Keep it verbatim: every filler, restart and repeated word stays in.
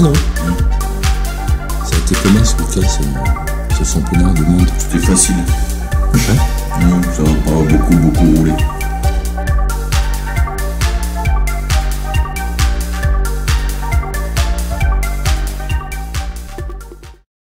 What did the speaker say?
non. Mmh. Ça a été comment ce week-end, ce, ce championnat du monde? C'était facile. Ouais. Mmh, ça va pas beaucoup, beaucoup rouler.